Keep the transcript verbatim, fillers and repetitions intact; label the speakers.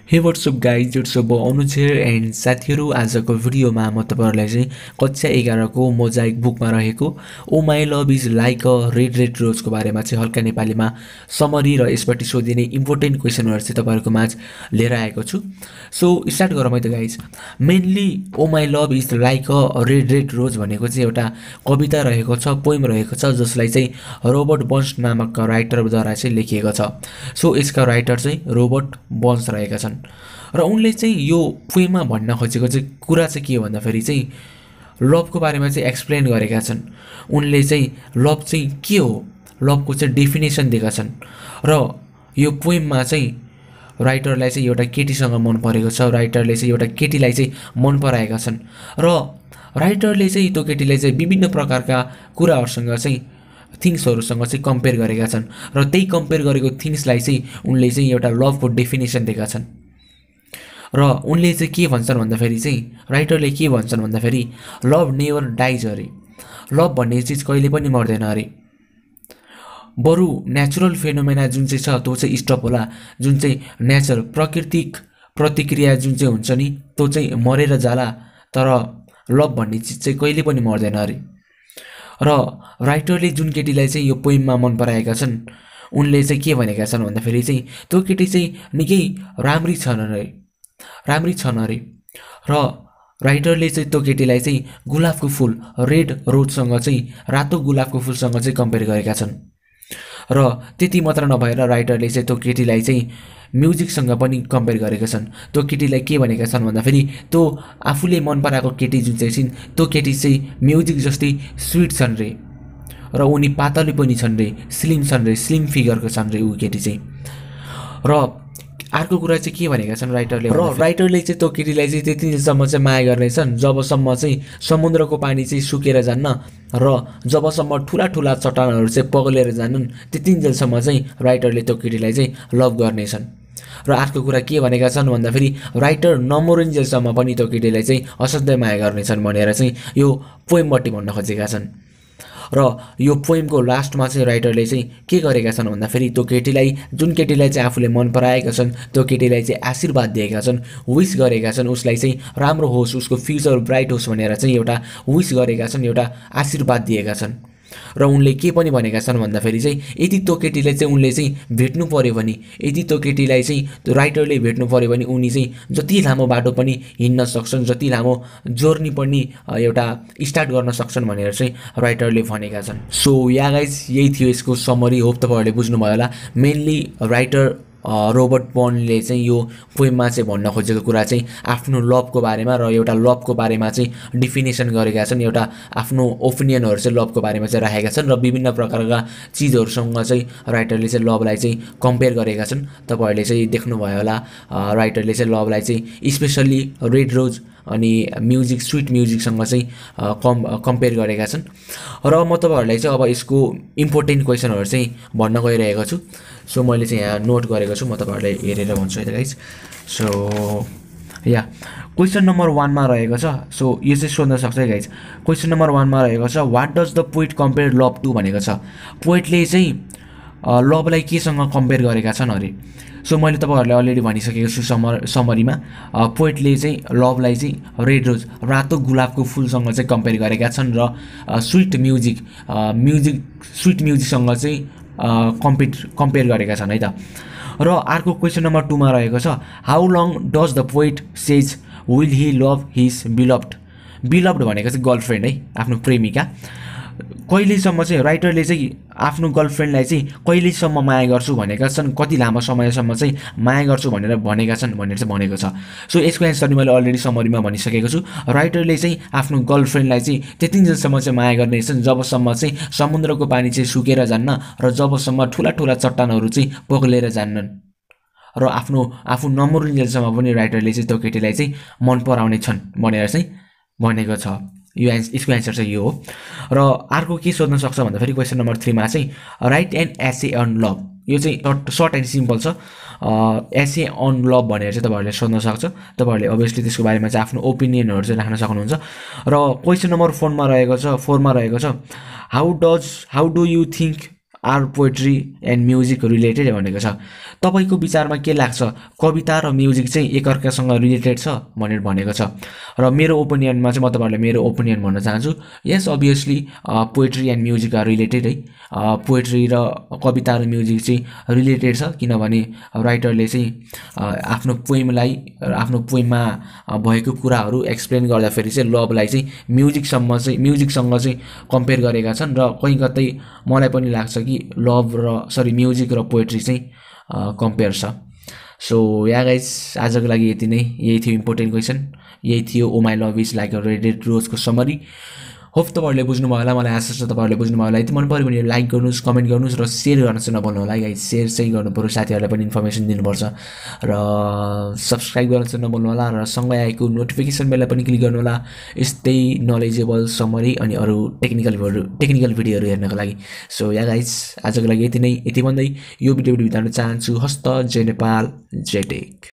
Speaker 1: हे what's up guys, it's अब Anuj here and साथीहरू, आजको भिडियोमा म तपाईँहरूलाई चाहिँ कक्षा एघारको मोजाइक बुकमा रहेको O my love is like a red red रोजको बारेमा चाहिँ हल्का नेपालीमा समरी र यसबाट सोधिने इम्पोर्टेन्ट क्वेसनहरू चाहिँ तपाईँहरूको माझ लिएर आएको छु। सो स्टार्ट गरौँ है त guys. Mainly O my love is like a red red rose भनेको चाहिँ एउटा कविता रहेको छ, पोइम रहेको छ, जसलाई चाहिँ रोबर्ट बर्न्स नामक राइटरद्वारा चाहिँ लेखिएको छ। सो यसका राइटर चाहिँ रोबर्ट बर्न्स रहेका छन् र उनले चाहिँ यो पोइममा भन्न खोजेको चाहिँ कुरा चाहिँ के भन्दाखेरि चाहिँ लभको बारेमा चाहिँ एक्सप्लेन गरेका छन्। उनले चाहिँ लभ चाहिँ के हो, लभको चाहिँ डेफिनेसन दिएका छन् र यो पोइममा चाहिँ राइटरलाई चाहिँ एउटा केटीसँग मन परेको छ, राइटरले चाहिँ एउटा केटीलाई चाहिँ मन पराएका छन् र राइटरले चाहिँ त्यो केटीलाई चाहिँ विभिन्न प्रकारका कुराहरूसँग चाहिँ थिङ्सहरूसँग चाहिँ कम्पेयर गरेका छन् र त्यही कम्पेयर गरेको थिङ्सलाई चाहिँ उनले चाहिँ एउटा लभको डेफिनेसन दिएका छन्। र उनले चाहिँ के भन्छन् भन्दाखेरि चाहिँ राइटरले के भन्छन् भन्दाखेरि लभ नेभर डाइज अरे, लभ भन्ने चिज कहिले पनि मर्दैन अरे, बरु नेचुरल फेनोमेना जुन चाहिँ छ त्यो चाहिँ स्टप होला, जुन चाहिँ नेचर प्राकृतिक प्रतिक्रिया जुन चाहिँ हुन्छ नि त्यो चाहिँ मरेर जाला, तर लभ भन्ने चिज चाहिँ कहिले पनि मर्दैन अरे। र राइटरले जुन केटीलाई चाहिँ यो पोइममा मन पराएका छन् उनले चाहिँ के भनेका छन् भन्दाखेरि चाहिँ त्यो केटी चाहिँ निकै राम्री छन् अरे, राम्री छन् अरे। र राइटरले चाहिँ त्यो केटीलाई चाहिँ गुलाबको फुल रेड रोजसँग चाहिँ रातो गुलाबको फुलसँग चाहिँ कम्पेयर गरेका छन्। र त्यति मात्र नभएर राइटरले चाहिँ त्यो केटीलाई चाहिँ म्युजिकसँग पनि कम्पेयर गरेका छन्। त्यो केटीलाई के भनेका छन् भन्दाखेरि त्यो आफूले मन पराएको केटी जुन चाहिँ छिन् त्यो केटी चाहिँ म्युजिक जस्तै स्विट छन् रे र उनी पातली पनि छन् रे, स्लिम छन् रे, स्लिम फिगरको छन् रे ऊ केटी चाहिँ। र अर्को कुरा चाहिँ के भनेका छन् राइटरले, र राइटरले चाहिँ त्यो केटीलाई चाहिँ त्यतिसम्म चाहिँ माया गर्नेछन् जबसम्म चाहिँ समुद्रको पानी चाहिँ सुकेर जान्न र जबसम्म ठुला ठुला चट्टानहरू चाहिँ पग्लेर जान्नन् त्यतिन्जेलसम्म चाहिँ राइटरले त्यो केटीलाई चाहिँ लभ गर्नेछन्। र अर्को कुरा के भनेका छन् भन्दाखेरि राइटर नमरिन्जेलसम्म पनि त्यो केटीलाई चाहिँ असाध्यै माया गर्नेछन् भनेर चाहिँ यो पोइमबाट भन्न खोजेका छन्। र यो पोइमको लास्टमा चाहिँ राइटरले चाहिँ के गरेका छन् भन्दाखेरि त्यो केटीलाई जुन केटीलाई चाहिँ आफूले मन पराएका छन् त्यो केटीलाई चाहिँ आशीर्वाद दिएका छन्, विस गरेका छन्, उसलाई चाहिँ राम्रो होस्, उसको फ्युचर ब्राइट होस् भनेर चाहिँ एउटा विस गरेका छन्, एउटा आशीर्वाद दिएका छन्। र उनले के पनि भनेका छन् भन्दाखेरि चाहिँ यदि त्यो केटीलाई चाहिँ उनले चाहिँ भेट्नु पर्यो भने, यदि त्यो केटीलाई चाहिँ त्यो राइटरले भेट्नु पर्यो भने उनी चाहिँ जति लामो बाटो पनि हिँड्न सक्छन्, जति लामो जर्नी पनि एउटा स्टार्ट गर्न सक्छन् भनेर चाहिँ राइटरले भनेका छन्। सो या गाइज, यही थियो यसको समरी। होप तपाईँहरूले बुझ्नुभयो होला। मेनली राइटर रोबर्ट बर्न्सले चाहिँ यो पोइममा चाहिँ भन्न खोजेको कुरा चाहिँ आफ्नो लभको बारेमा र एउटा लभको बारेमा चाहिँ डिफिनेसन गरेका छन्, एउटा आफ्नो ओपिनियनहरू चाहिँ लभको बारेमा चाहिँ राखेका छन् र विभिन्न प्रकारका चिजहरूसँग चाहिँ राइटरले चाहिँ लभलाई चाहिँ कम्पेयर गरेका छन्। तपाईँहरूले चाहिँ देख्नुभयो होला राइटरले चाहिँ लभलाई चाहिँ स्पेसल्ली रेड रोज अनि म्युजिक स्विट म्युजिकसँग चाहिँ कम् कम्पेयर गरेका छन्। र म तपाईँहरूलाई चाहिँ अब यसको इम्पोर्टेन्ट क्वेसनहरू चाहिँ भन्न गइरहेको छु। सो मैले चाहिँ यहाँ नोट गरेको छु, म तपाईँहरूलाई हेरेर भन्छु है त guys. So ya question number वानमा रहेको छ। सो यो चाहिँ सोध्न सक्छ है गाइज। क्वेसन नम्बर वानमा रहेको छ, what does the poet compare love to भनेको छ। पोइटले चाहिँ लभलाई केसँग कम्पेयर गरेका छन् अरे। सो मैले तपाईँहरूलाई अलरेडी भनिसकेको छु समर समरीमा पोइटले चाहिँ लभलाई चाहिँ रेड रोज रातो गुलाबको फुलसँग चाहिँ कम्पेयर गरेका छन् र स्विट म्युजिक म्युजिक स्विट म्युजिकसँग चाहिँ कम्पिट कम्पेयर गरेका छन् है त। र अर्को क्वेसन नम्बर टूमा रहेको छ, how long does the poet says will he love his beloved. Beloved भनेको चाहिँ गर्लफ्रेन्ड है, आफ्नो प्रेमिका। कहिलेसम्म चाहिँ राइटरले चाहिँ आफ्नो गर्लफ्रेन्डलाई चाहिँ कहिलेसम्म माया गर्छु भनेका छन्, कति लामो समयसम्म चाहिँ माया गर्छु भनेर भनेका छन् भनेर चाहिँ भनेको छ। सो यसको एन्सर मैले अलरेडी समरीमा भनिसकेको छु। राइटरले चाहिँ आफ्नो गर्लफ्रेन्डलाई चाहिँ त्यतिन्जेलसम्म चाहिँ माया गर्नेछन् जबसम्म चाहिँ समुद्रको पानी चाहिँ सुकेर जान्न र जबसम्म ठुला ठुला चट्टानहरू चाहिँ पग्लेर जान्नन् र आफ्नो आफू नमरिन्जेलसम्म पनि राइटरले चाहिँ त्यो केटीलाई चाहिँ मन पराउने छन् भनेर चाहिँ भनेको छ। यो एन्स यसको एन्सर चाहिँ यो हो। र अर्को के सोध्न सक्छ भन्दाखेरि क्वेसन नम्बर थ्रीमा चाहिँ write and essay on love. यो चाहिँ सर्ट सर्ट एन्ड सिम्पल छ। एसे अन लभ भनेर चाहिँ तपाईँहरूले सोध्न सक्छ। तपाईँहरूले अभियसली त्यसको बारेमा चाहिँ आफ्नो ओपिनियनहरू चाहिँ राख्न सक्नुहुन्छ। र क्वेसन नम्बर फोरमा रहेको छ फोरमा रहेको छ how does how do you think are poetry and music related भनेको छ। तपाईँको विचारमा के लाग्छ, कविता र म्युजिक चाहिँ एकअर्कासँग रिलेटेड छ भनेर भनेको छ। र मेरो ओपिनियनमा चाहिँ म तपाईँहरूलाई मेरो ओपिनियन भन्न चाहन्छु, yes obviously poetry and music are related है। पोएट्री र कविता र म्युजिक चाहिँ रिलेटेड छ, किनभने राइटरले चाहिँ आफ्नो पोइमलाई आफ्नो पोइममा भएको कुराहरू एक्सप्लेन गर्दाखेरि चाहिँ लभलाई चाहिँ म्युजिकसम्म चाहिँ म्युजिकसँग चाहिँ कम्पेयर गरेका छन्। र कहीँ कतै मलाई पनि लाग्छ कि लभ र सरी म्युजिक र पोएट्री चाहिँ कम्पेयर छ। सो या गाइज, आजको लागि यति नै। यही थियो इम्पोर्टेन्ट क्वेसन, यही थियो O my love is like a red red रोजको समरी। होप तपाईँहरूले बुझ्नुभयो होला, मलाई आशा छ तपाईँहरूले बुझ्नुभयो होला। यदि मन पऱ्यो भने लाइक गर्नुहोस्, कमेन्ट गर्नुहोस् र सेयर गर्न चाहिँ नभन्नु होला गाइज। सेयर चाहिँ गर्नु पऱ्यो, साथीहरूलाई पनि इन्फर्मेसन दिनुपर्छ र सब्सक्राइब गर्न चाहिँ नभन्नु होला र सँगै आएको नोटिफिकेसन बेललाई पनि क्लिक गर्नु होला यस्तै नलेजेबल समरी अनि अरू टेक्निकल टेक्निकल भिडियोहरू हेर्नको लागि। सो या गाइज, आजको लागि यति नै। यति भन्दै यो भिडियो भिडियो बिताउन चाहन्छु। हस्त, जय नेपाल, जय टेक।